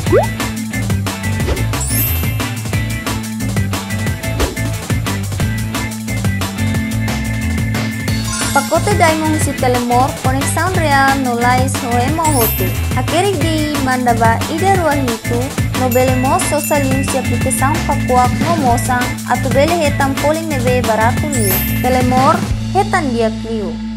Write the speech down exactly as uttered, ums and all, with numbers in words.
Pakote daimong si Telemor conexão real no lais hoemo hotu. Akerik di mandaba ida ruang itu no bele mo sosalium si aplicação pakuak no mosang atau bele hetan folin neve barato liu. Telemor hetan dia kliu.